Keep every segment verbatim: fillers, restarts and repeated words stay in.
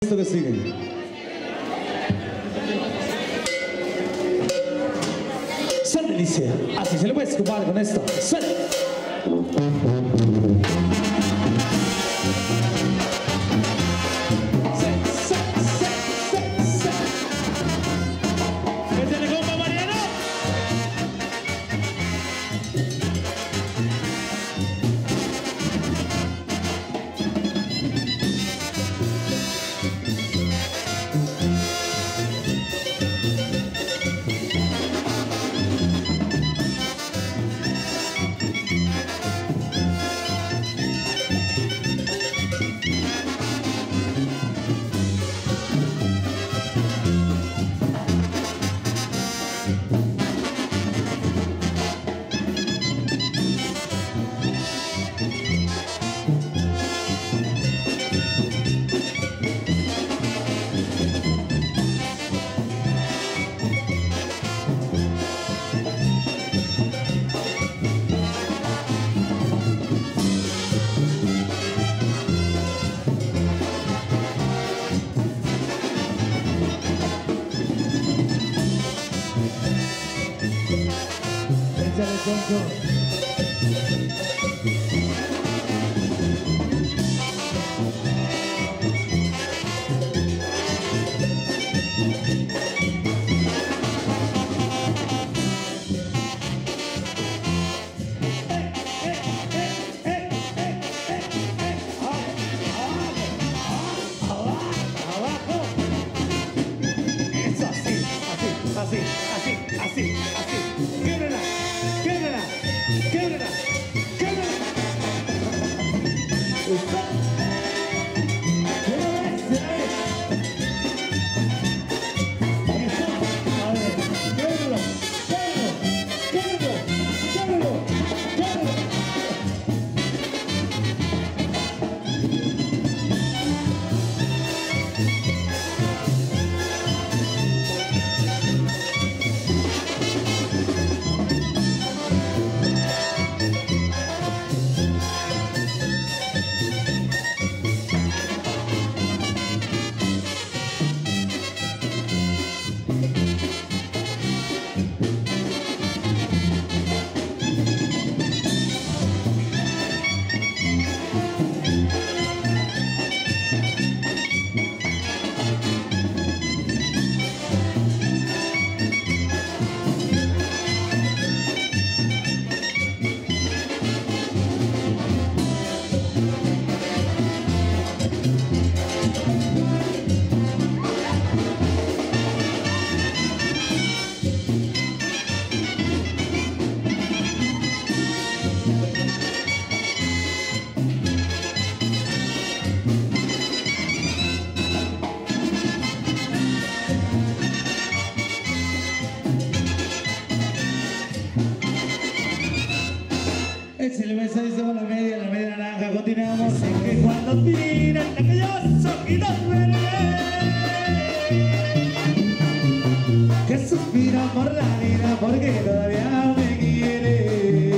Esto que sigue. Suena, dice, así se le puede escupar con esto. Suena. Así, así, así, así. Québrela, québrela, québrela, québrela. Está. A ver, québrelo, québrelo, québrelo, québrelo, québrelo. Échale beso, dice con la media, la media naranja. Continuamos en que cuando miran aquellos ojitos verdes que suspiran por la vida porque todavía me quiere.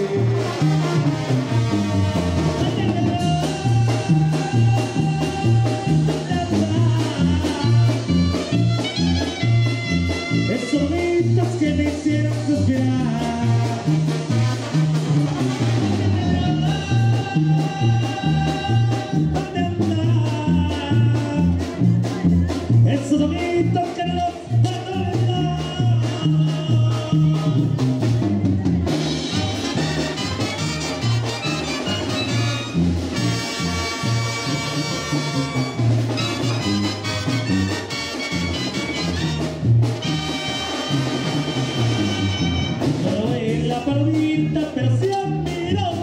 Esos ojitos que me hicieron suspirar. Esos ojitos que no los soy la palomita, pero si a mí no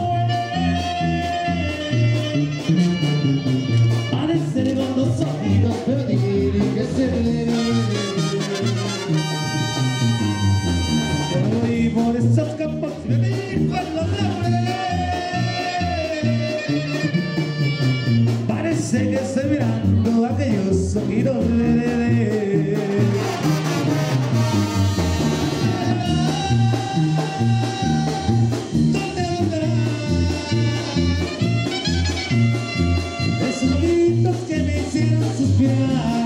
parece con dos ojitos, pero tiene que ser. Yo voy por esos campos y me dijo en los laureles. Parece que estoy mirando aquellos ojitos verdes. ¿Dónde andará? Esos ojitos que me hicieron suspirar.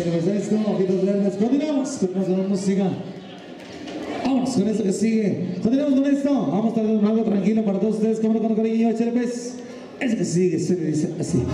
cerveza esto, ojitos verdes. Continuamos, continuamos con la música. Vamos con esto que sigue. Continuamos con esto. Vamos a tratar algo tranquilo para todos ustedes. Como no, con cariño, échale pues. Eso que sigue, se le dice así.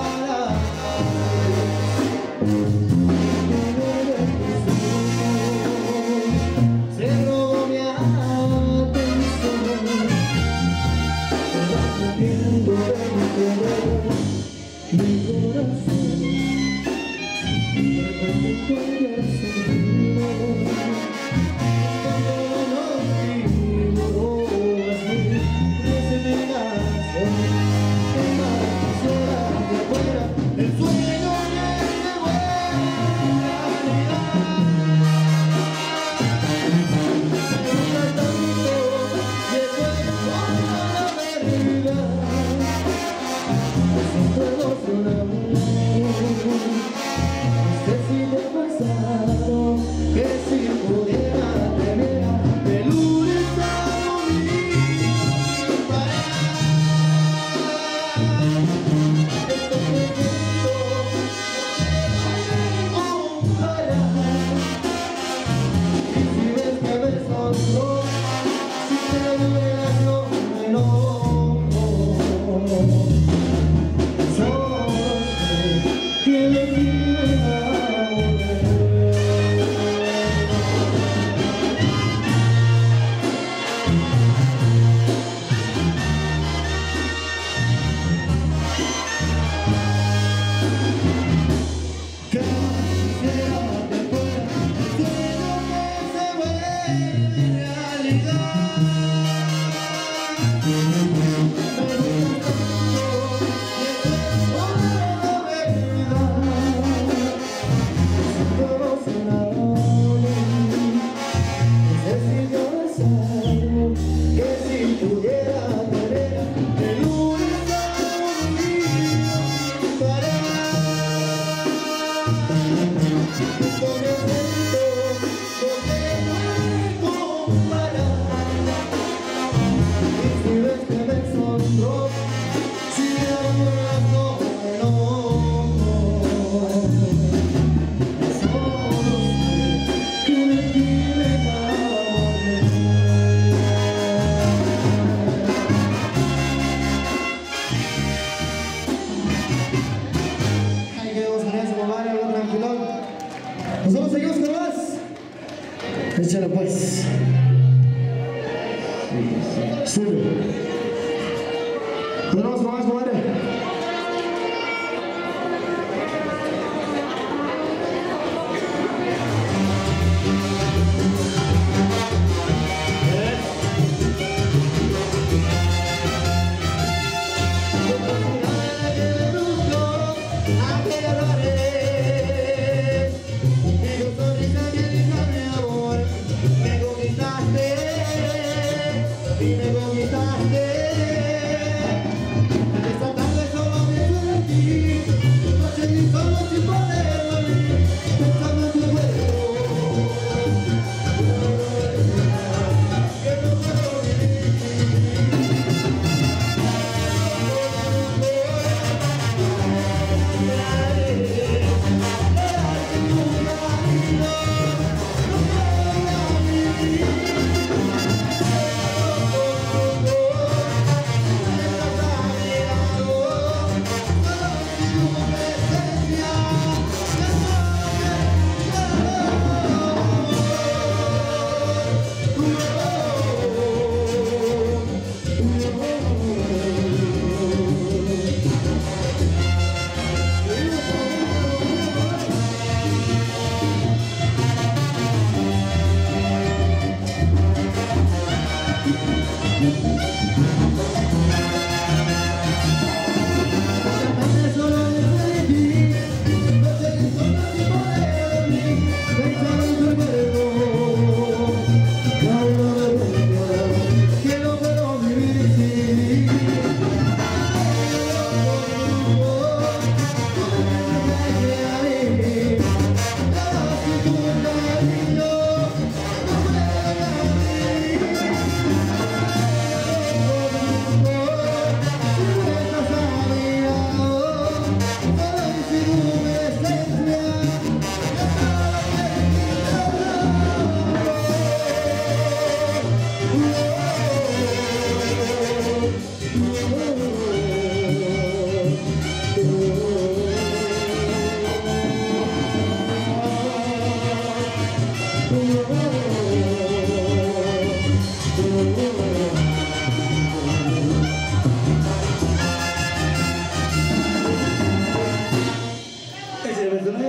Nosotros seguimos con más. Échale pues. Sube. Continuamos con más, compadre. Y me conquistaste. Esta tarde solo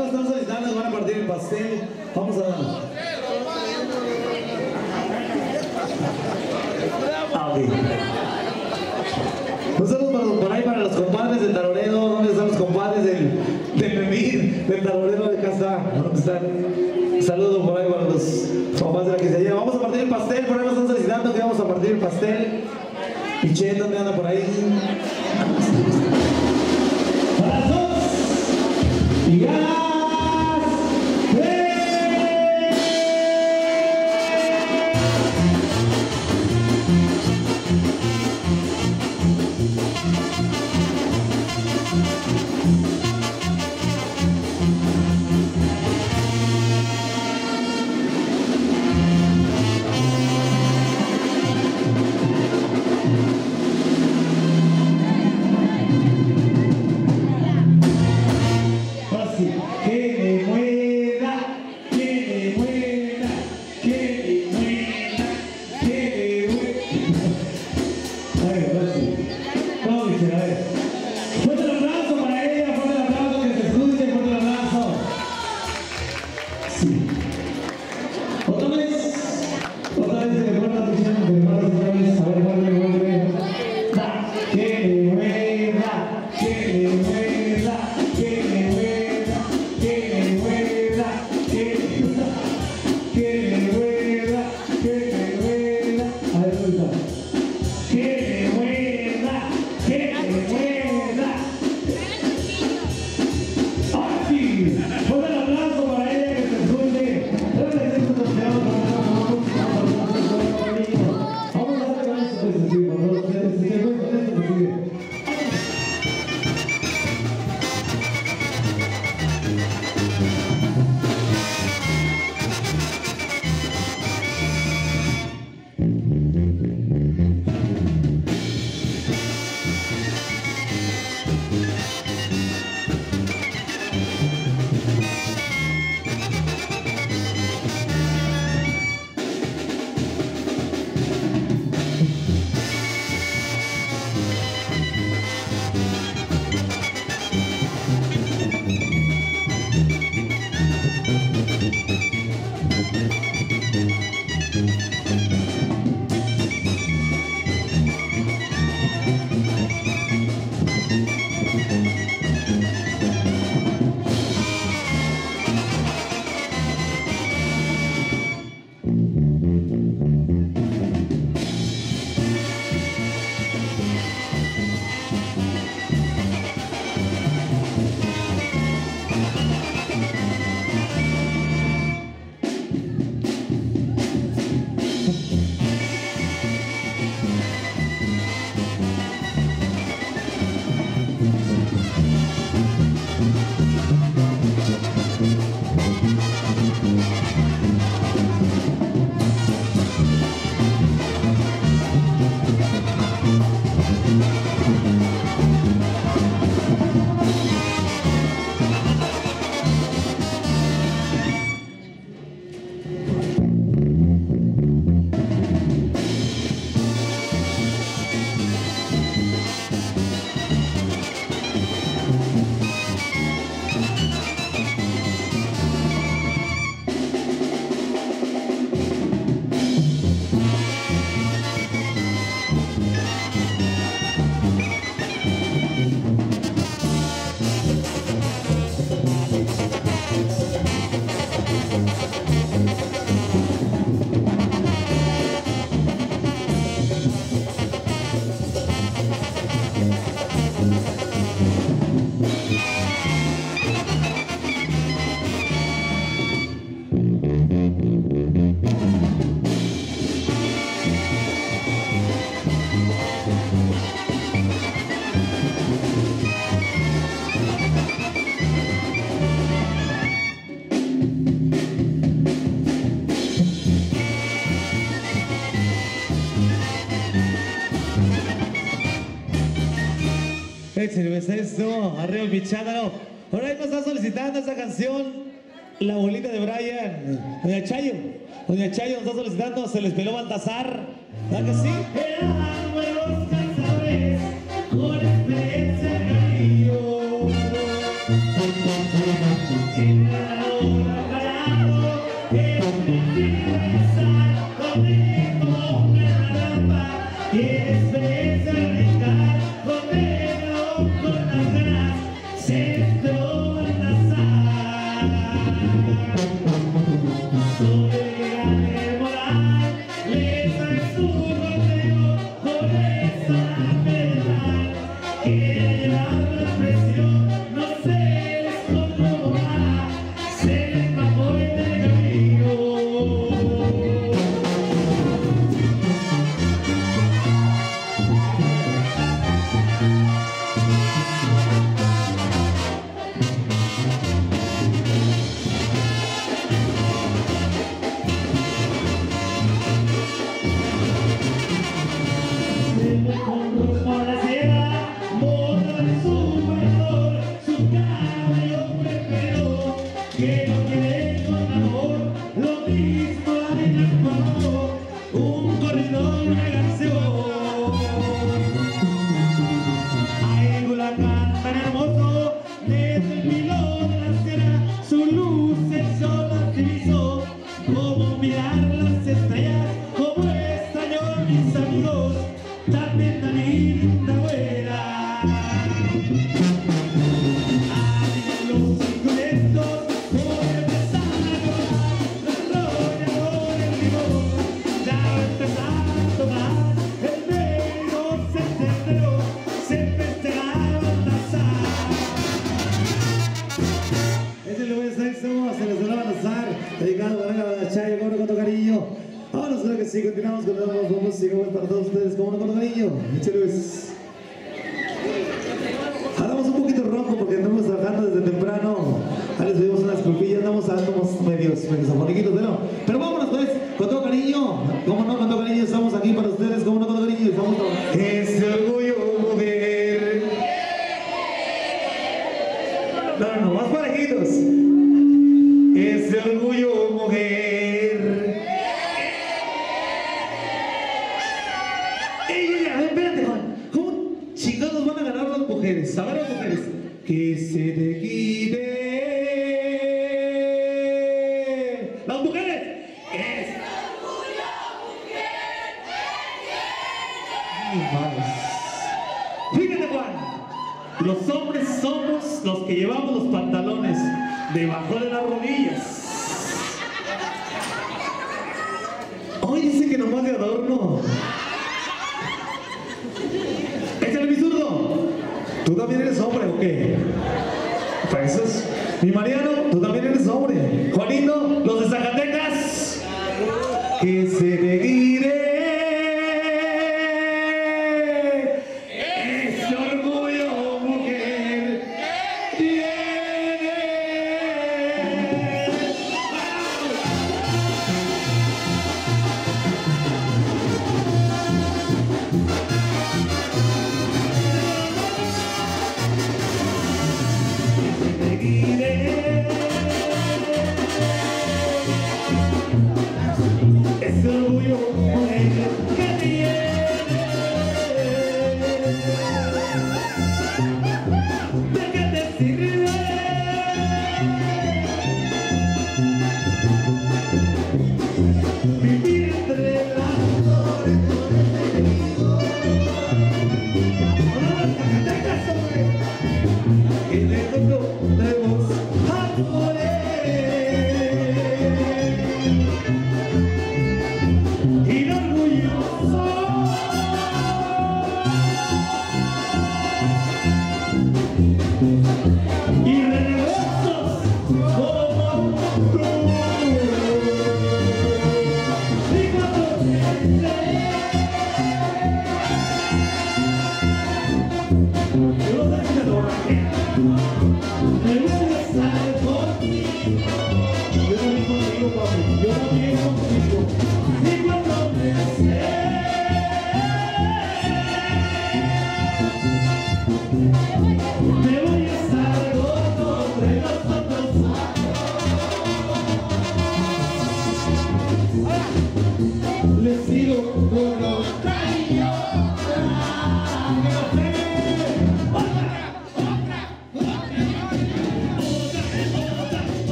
nos están solicitando, nos van a partir el pastel. Vamos a... Ah, ok. Un saludo para, por ahí para los compadres del Taroredo. ¿Dónde están los compadres del, del Memir, del Taroredo? Acá está. ¿Dónde están? Saludos por ahí para los papás de la quinceañera. Vamos a partir el pastel. Por ahí nos están solicitando que vamos a partir el pastel. Piché, ¿dónde anda por ahí? Para las dos. Y gas. Échale, pues esto, arriba el pichándalo. Por ahí nos está solicitando esta canción la abuelita de Brian, doña Chayo. Doña Chayo nos está solicitando, se les peló Baltasar. ¿Verdad que sí? Eran nuevos cazadores con experiencia en el río. Sí, continuamos con la música para todos ustedes, como no, con cariño. Échale Luis. Andamos un poquito ronco porque andamos trabajando desde temprano. Ahí les pedimos unas culpillas, andamos andamos medios, medios afoniquitos, pero, pero vámonos pues, con todo cariño. Como no, con todo cariño, estamos aquí para ustedes, como no, con todo cariño, estamos todos. Ese orgullo, mujer. No, no, no, más parejitos. Ese orgullo, mujer. Mujeres, a ver las mujeres, que se te quite. Las mujeres, es orgullo, mujer, que fíjate, Juan, los hombres somos los que llevamos los pantalones debajo de las rodillas. Hoy dice que nomás de adorno. Échale mi zurdo. ¿Tú también eres hombre o qué? Pues eso es... Mi Mariano, tú también eres hombre. Juanito, los de Zacatecas. Que se te guire. Ese orgullo, mujer. Tiene.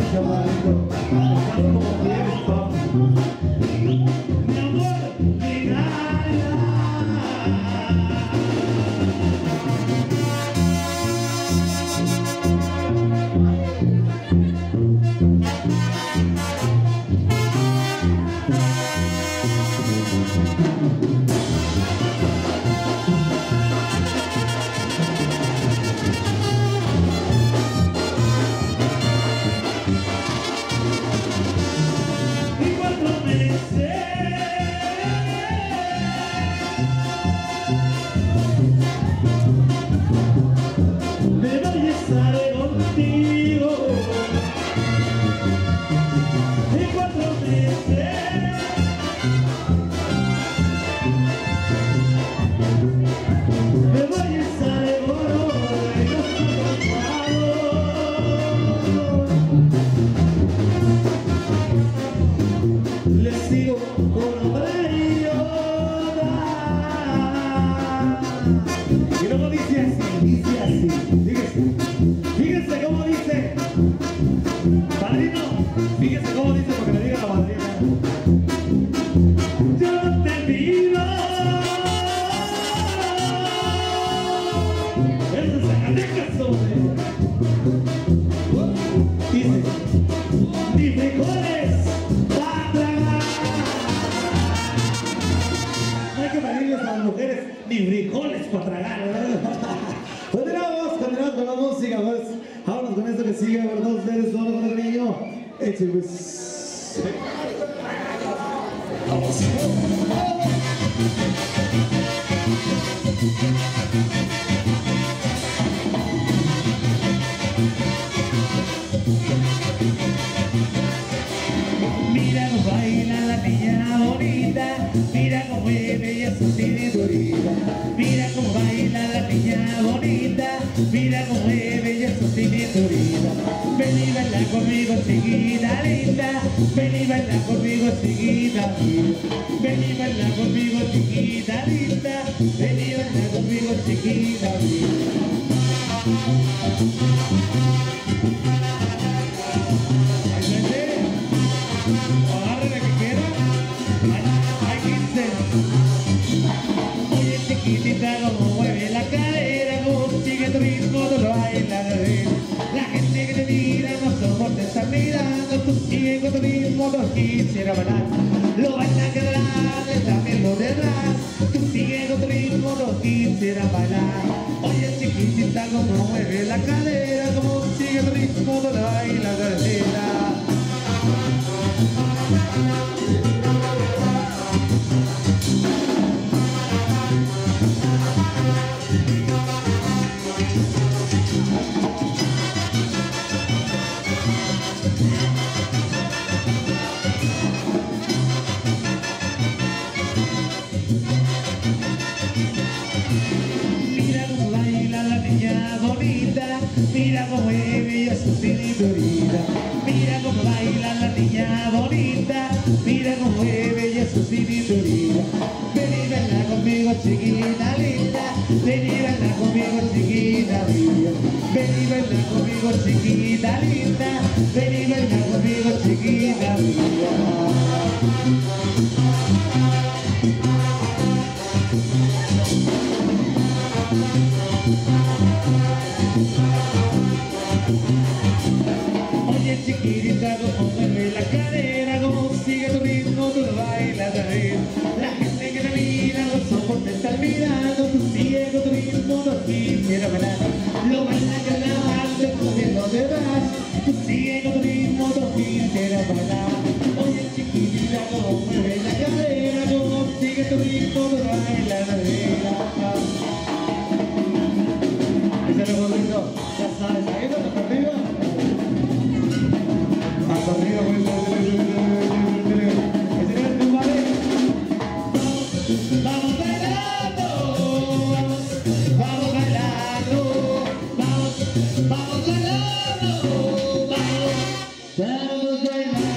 chavalito. Estás como quieres, papi. Mi amor, fíjese cómo dice, porque le diga la madrina. Yo te pido. Eso es Zacatecas, hombre. Dice, ni frijoles para tragar. No hay que pedirles a las mujeres ni frijoles para tragar, ¿verdad? Continuamos, continuamos con la música, pues. Vámonos con esto que sigue, ¿verdad? Ustedes, todo con el cariño. Échale, pues. Vamos. Mira cómo baila la niña bonita, mira cómo mueve ella su cinturita. Mira cómo baila la niña bonita, mira cómo mueve ella su cinturita. Ven y baila conmigo, chiquita linda, ven y baila conmigo, chiquita linda. Ven y baila conmigo, chiquita linda, ven y baila conmigo, chiquita linda. Agarre la que quiera. Hay quince. Oye, chiquitita, como mueve la cadera, como sigue tu ritmo, tú lo bailas. La gente que te mira, no somos te están mirando, tú sigues con tu ritmo, tú quisiera bailar. Lo bailas que adelante, también lo detrás, tú sigues con tu ritmo, tú quisiera bailar. Oye, chiquitita, como mueve la cadera, como sigue tu ritmo, tú lo bailas. Mira cómo baila la niña bonita, mira cómo mueve ella su cinturita. Mira cómo baila la niña bonita, mira cómo mueve ella su cinturita. Ven y baila conmigo, chiquita linda, ven y baila conmigo, chiquita linda. Ven y baila conmigo, chiquita linda, ven y baila conmigo, chiquita linda. Oye, chiquitita, como mueve la cadera, como sigue tu ritmo, tú lo bailas a ver. La gente que te mira, los ojos te están mirando, tú sigues con tu ritmo, no quisiera bailar. Lo bailas que adelante, tú no te vas, tú sigues con tu ritmo, no quisiera bailar. Oye, chiquitita, como mueve la cadera, como sigue tu ritmo, tú lo bailas a ver. Ese es el gordito, ya sabes, ahí no te arriba. Hasta arriba, pues, vamos bailando, vamos bailando, vamos, vamos bailando, vamos, vamos bailando.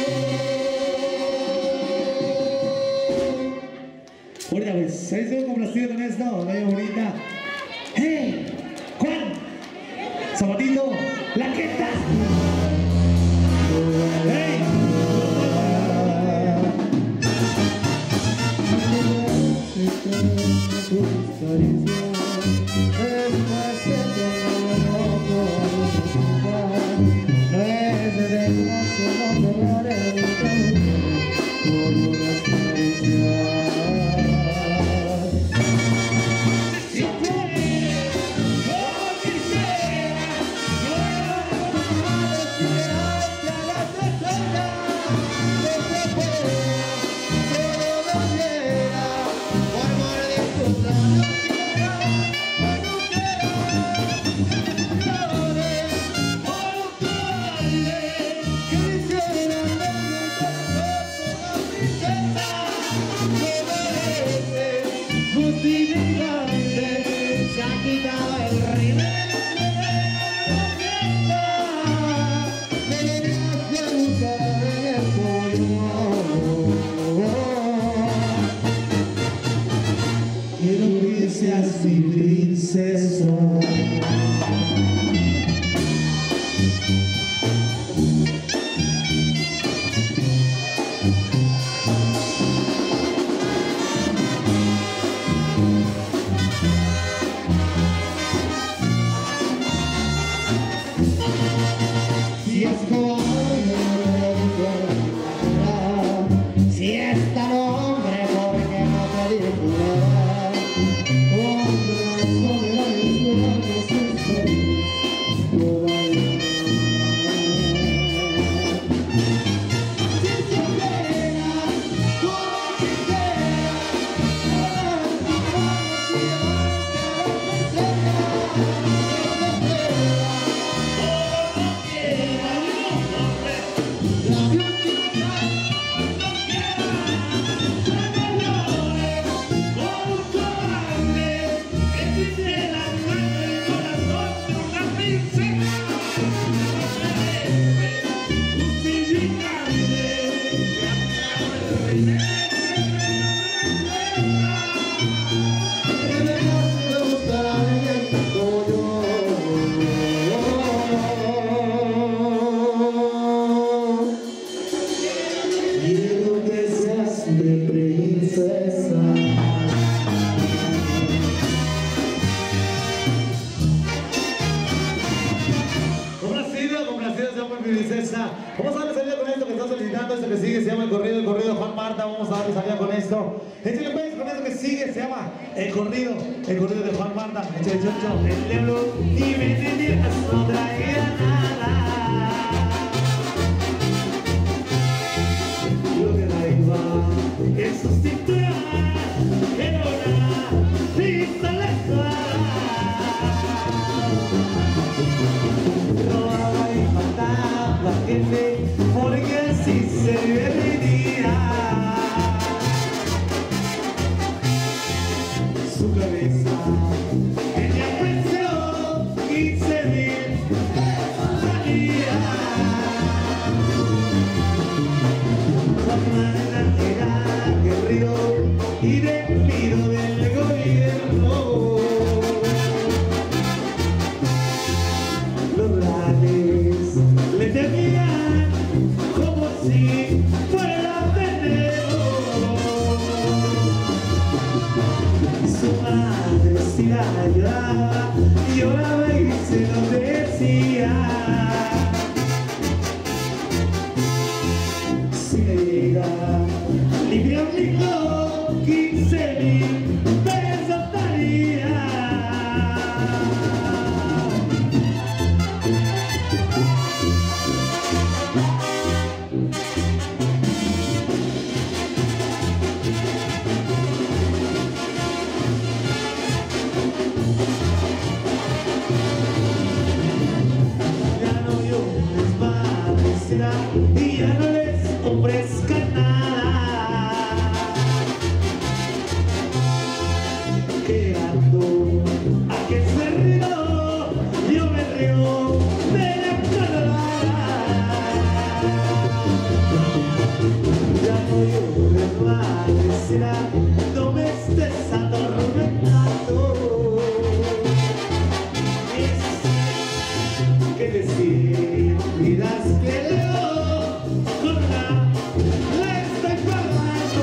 Ahorita, pues, ahí estoy complacido con esto, vaya bonita. ¡Hey! ¡Juan! ¡Zapatito! ¡La que estás! te desgracia no me daré por unas caricias. Si quieres, yo quisiera, yo destinarte a la persona que te pueda, solo lo quiera, por morder tu mano. Se ha quitado el ritmo. Me deberías de buscar el polvo. Quiero que seas mi princesa. Si es cobarde, si es tan hombre, ¿por qué no te dijo nada? Hombre, soledad y soledad, no sé si lo vale. Si supiera como quisiera, quiero que seas mi princesa. Complacido, complacido, se llama mi princesa. Vamos a darle salida con esto que está solicitando. Esto que sigue se llama el corrido, el corrido de Juan Marta. Vamos a darle salida con esto. Échale pues con esto que sigue se llama el corrido, el corrido de Juan Marta. Échale, chocho. El diablo y me tenías no traía nada. Lo que daiba es sustituir en una pistola. Robaba y mataba gente porque así se divertía. Su cabeza tenía precio quince mil salía. Era guerrero y despido del gobierno. Los rales le temían como si fuera veneno. Su madre si la lloraba, lloraba y se lo decía. Limpio rico, quince mil pesos daría. Ya no yo les padecerá y ya no les ofrezca nada. Quedando a que se rió, yo me río de la colorada. Ya no yo les padecerá, no me estés atormentando. Es que decir, miras que leo con la, la estoy pagando.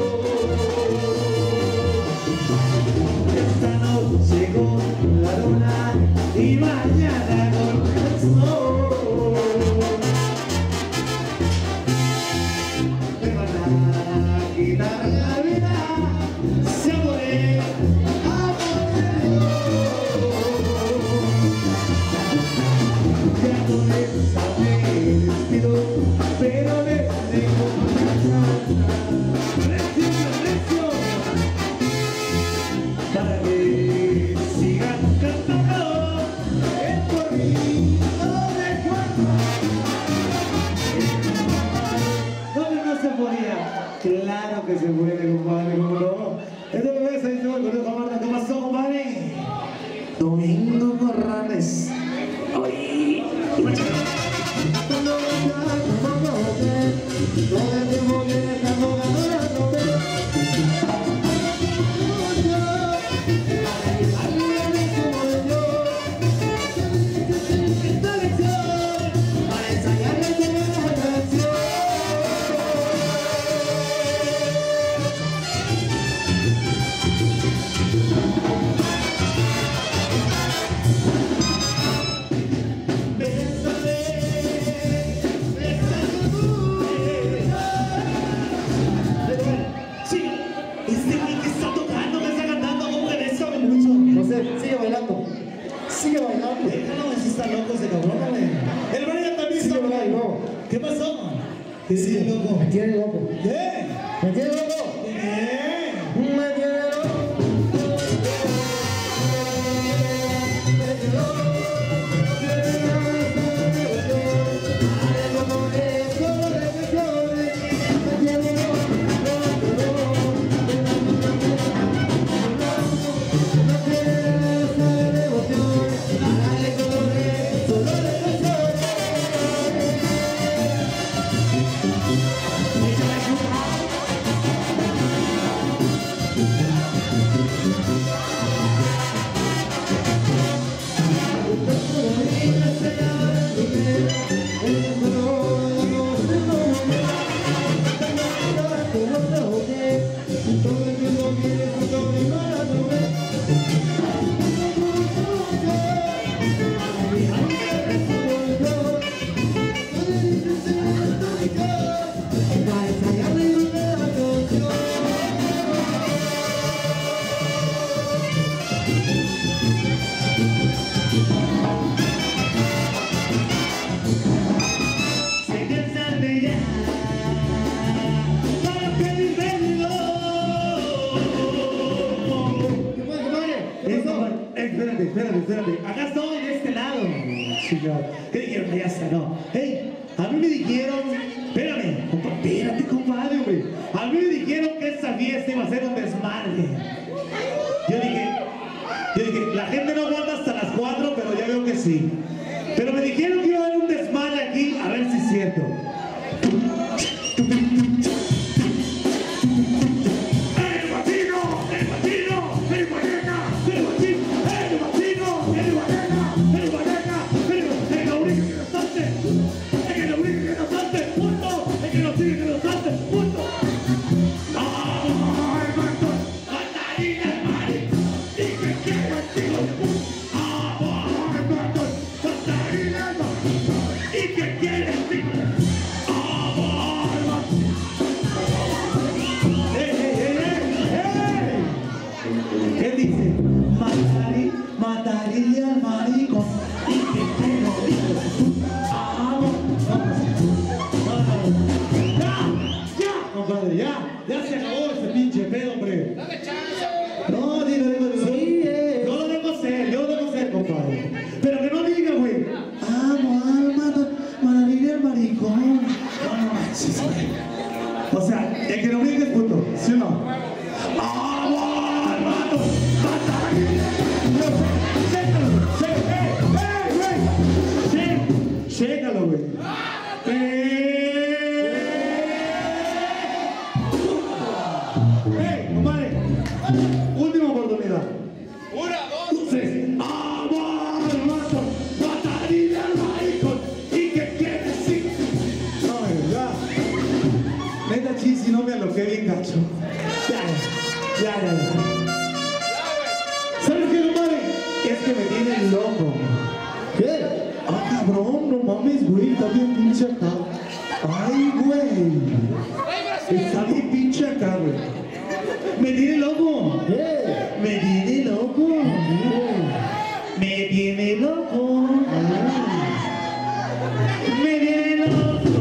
Esta noche con la luna y mañana con el sol. rápido, pero me dejo recio, recio, para que sigan cantando el corrido de Juan. ¿Dónde no se podía? Claro que se puede, compadre, ¿cómo no? Este bebé se hizo el conejo Marta. ¿Qué pasó, compadre? Domingo Corrales. Ay, sigue bailando, sigue bailando. Déjalo, si está loco ese cabrón, güey. El Brian también está loco. ¿Qué pasó? ¿Qué sigue loco? Me tiene loco. ¿Qué? ¿Me tiene loco? ¿Qué? Me tiene loco. Espérate, espérate, espérate. Acá estoy de este lado. Señor. ¿Qué dijeron? Ya está, no. Hey, a mí me dijeron. Espérame, compa, espérate, compadre, güey. A mí me dijeron que esta fiesta iba a ser un desmadre. Yo dije, yo dije, la gente no aguanta hasta las cuatro, pero ya veo que sí. Pero me dijeron que iba a haber un desmadre aquí, a ver si es cierto. O sea, el que no brinque es puto, ¿sí o no? ¡Vamos, hermano! ¡Chécalo, güey! ¡Ey, compadre! Última oportunidad. Una, dos, tres. ¡Vamos, hermano! ¡Mataría al maricón! ¿Y qué quieres decir? No, ya. Neta chis, si no me aloqué bien gacho. Ya, ya, ya, ya. ¿Sabes qué, compadre? Es que me tienen loco. ¿Qué? Ah, cabrón, no mames, güey, está bien pinche acá. Ay, güey. Está bien pinche acá, güey. Me tiene loco. ¿Qué? Me tiene loco. Me tiene loco. Me tiene loco.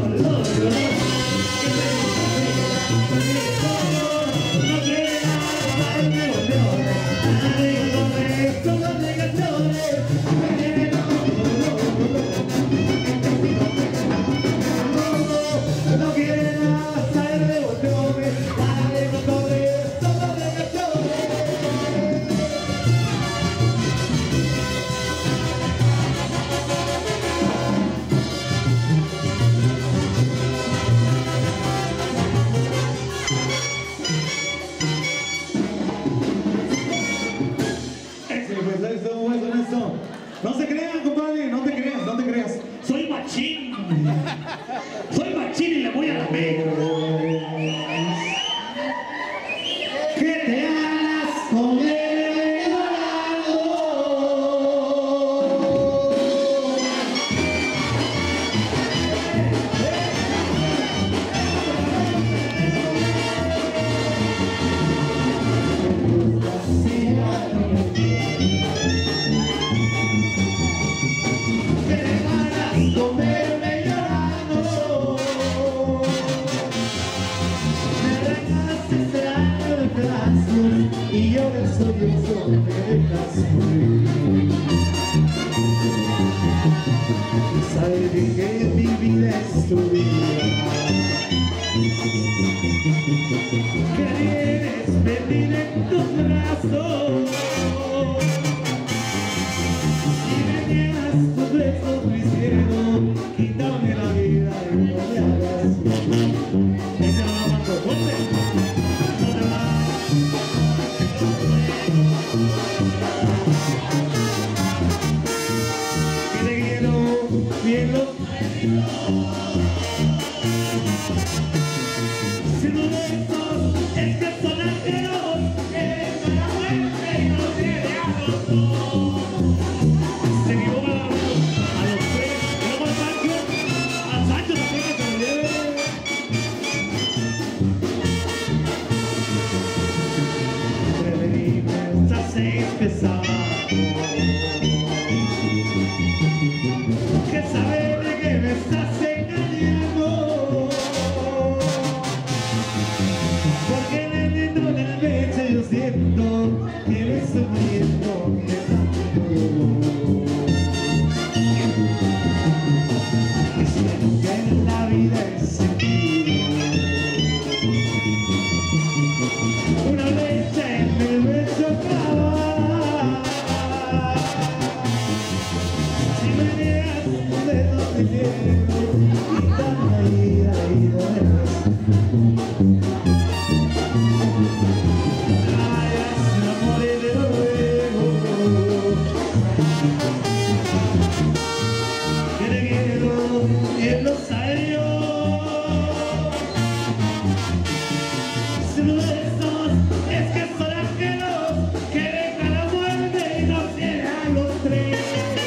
y ahora estoy en donde me dejas morir. Sabes bien que mi vida es tu vida, que vienes venir en tus brazos y me niegas tus besos me hicieron quitarme la vida y no me hagas bien. Ella la mató, ¿dónde? ¿Dónde va? Que te quiero bien los si no besos es que son arqueros, eres mala muerte y no tiene a los dos. Se equivoca a los tres, pero al Sancho, al Sancho también que se lo lleve. Preferimos a seis pesados que saber de que me estás engañando, porque dentro del pecho yo siento que me estoy muriendo de tanto. Que siento que en la vida es sentido, una flecha en el pecho clava. Si me niegas de donde quiero quitar la vida y no me das. Vayas a morir de nuevo, que te quiero y él lo sabe yo. Si no besos es que son ángelos que dejan la muerte y nos tienen a los tres.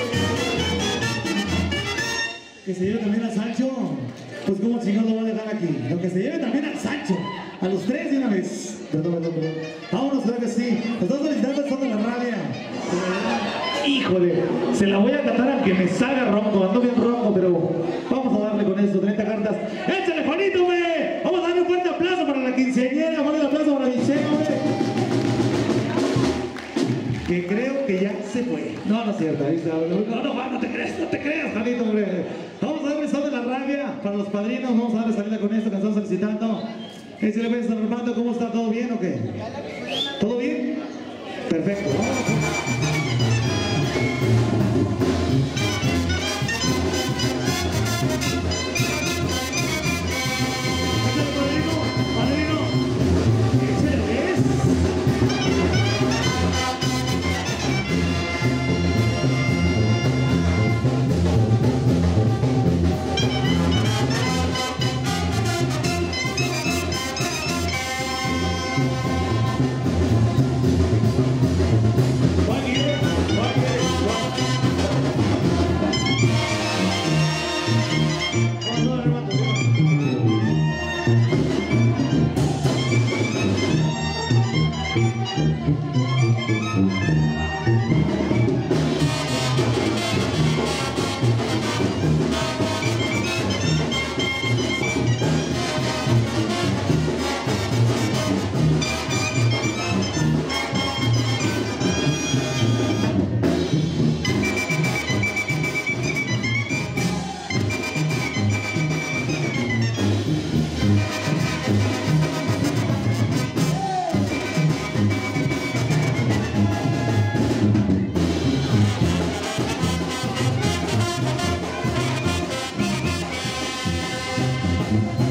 Que se lleve también a Sancho, pues como chingón lo va a dejar aquí. Lo que se lleve también al Sancho, a los tres de una vez. Perdón, perdón, perdón. Vámonos, claro que sí. Nos estamos solicitando el son de la rabia. Híjole, se la voy a cantar aunque me salga ronco, ando bien ronco, pero vamos a darle con esto, treinta cartas. ¡Échale, Juanito, hombre! Vamos a darle un fuerte aplauso para la quinceañera, fuerte aplauso para Michelle, hombre. Que creo que ya se fue. No, no es cierto, ahí está. No, no, no, no te creas, no te creas, Juanito, hombre. Vamos a darle son de la rabia para los padrinos, vamos a darle salida con esto que estamos solicitando. ¿Qué se le puede estar armando? ¿Cómo está? ¿Todo bien o qué? ¿Todo bien? Perfecto. Padrino, padrino, ¿qué se le es? Thank you.